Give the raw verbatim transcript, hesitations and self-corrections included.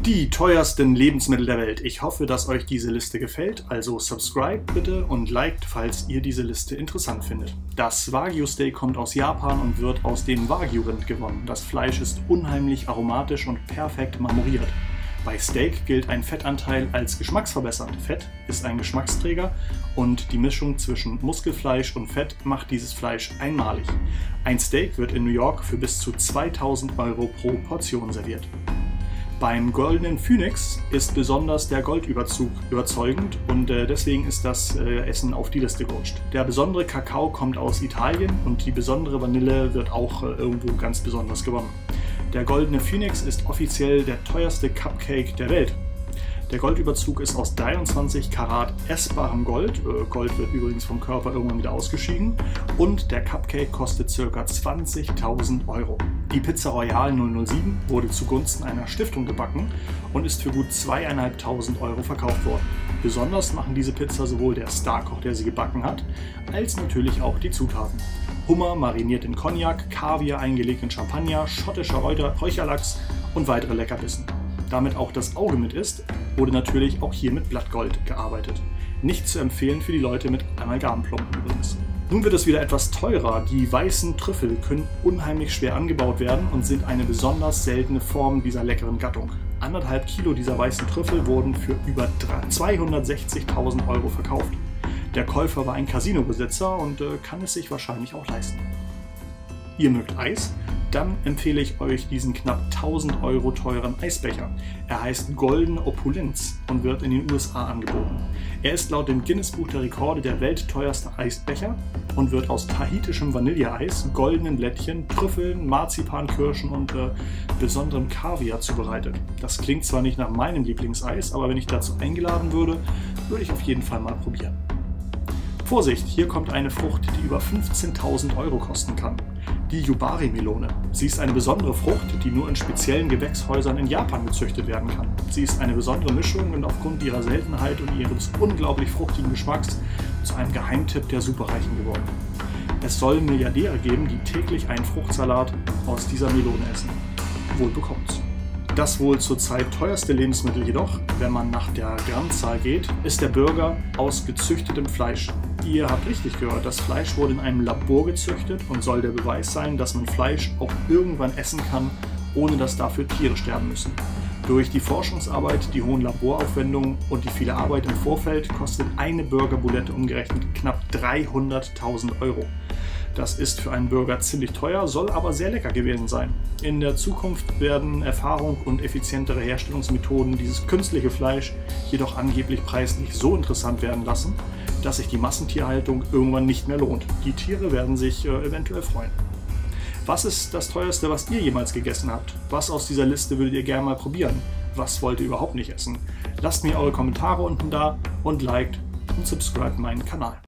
Die teuersten Lebensmittel der Welt. Ich hoffe, dass euch diese Liste gefällt, also subscribe bitte und liked, falls ihr diese Liste interessant findet. Das Wagyu Steak kommt aus Japan und wird aus dem Wagyu-Rind gewonnen. Das Fleisch ist unheimlich aromatisch und perfekt marmoriert. Bei Steak gilt ein Fettanteil als geschmacksverbessernd. Fett ist ein Geschmacksträger und die Mischung zwischen Muskelfleisch und Fett macht dieses Fleisch einmalig. Ein Steak wird in New York für bis zu zweitausend Euro pro Portion serviert. Beim Goldenen Phoenix ist besonders der Goldüberzug überzeugend und äh, deswegen ist das äh, Essen auf die Liste gerutscht. Der besondere Kakao kommt aus Italien und die besondere Vanille wird auch äh, irgendwo ganz besonders gewonnen. Der Goldene Phoenix ist offiziell der teuerste Cupcake der Welt. Der Goldüberzug ist aus dreiundzwanzig Karat essbarem Gold. Äh, Gold wird übrigens vom Körper irgendwann wieder ausgeschieden. Und der Cupcake kostet ca. zwanzigtausend Euro. Die Pizza Royale null null sieben wurde zugunsten einer Stiftung gebacken und ist für gut zweitausendfünfhundert Euro verkauft worden. Besonders machen diese Pizza sowohl der Starkoch, der sie gebacken hat, als natürlich auch die Zutaten. Hummer mariniert in Cognac, Kaviar eingelegt in Champagner, schottischer Räucherlachs und weitere Leckerbissen. Damit auch das Auge mit ist, wurde natürlich auch hier mit Blattgold gearbeitet. Nicht zu empfehlen für die Leute mit Amalgamplomben übrigens. Nun wird es wieder etwas teurer. Die weißen Trüffel können unheimlich schwer angebaut werden und sind eine besonders seltene Form dieser leckeren Gattung. Anderthalb Kilo dieser weißen Trüffel wurden für über zweihundertsechzigtausend Euro verkauft. Der Käufer war ein Casinobesitzer und äh, kann es sich wahrscheinlich auch leisten. Ihr mögt Eis? Dann empfehle ich euch diesen knapp tausend Euro teuren Eisbecher. Er heißt Golden Opulenz und wird in den U S A angeboten. Er ist laut dem Guinness-Buch der Rekorde der weltteuerste Eisbecher und wird aus tahitischem Vanilleeis, goldenen Blättchen, Trüffeln, Marzipankirschen und äh, besonderem Kaviar zubereitet. Das klingt zwar nicht nach meinem Lieblingseis, aber wenn ich dazu eingeladen würde, würde ich auf jeden Fall mal probieren. Vorsicht, hier kommt eine Frucht, die über fünfzehntausend Euro kosten kann. Die Yubari-Melone. Sie ist eine besondere Frucht, die nur in speziellen Gewächshäusern in Japan gezüchtet werden kann. Sie ist eine besondere Mischung und aufgrund ihrer Seltenheit und ihres unglaublich fruchtigen Geschmacks zu einem Geheimtipp der Superreichen geworden. Es soll Milliardäre geben, die täglich einen Fruchtsalat aus dieser Melone essen. Wohl bekommt's. Das wohl zurzeit teuerste Lebensmittel jedoch, wenn man nach der Grammzahl geht, ist der Burger aus gezüchtetem Fleisch. Ihr habt richtig gehört, das Fleisch wurde in einem Labor gezüchtet und soll der Beweis sein, dass man Fleisch auch irgendwann essen kann, ohne dass dafür Tiere sterben müssen. Durch die Forschungsarbeit, die hohen Laboraufwendungen und die viele Arbeit im Vorfeld kostet eine Burgerbulette umgerechnet knapp dreihunderttausend Euro. Das ist für einen Burger ziemlich teuer, soll aber sehr lecker gewesen sein. In der Zukunft werden Erfahrung und effizientere Herstellungsmethoden dieses künstliche Fleisch jedoch angeblich preislich so interessant werden lassen, dass sich die Massentierhaltung irgendwann nicht mehr lohnt. Die Tiere werden sich äh, eventuell freuen. Was ist das teuerste, was ihr jemals gegessen habt? Was aus dieser Liste würdet ihr gerne mal probieren? Was wollt ihr überhaupt nicht essen? Lasst mir eure Kommentare unten da und liked und subscribt meinen Kanal.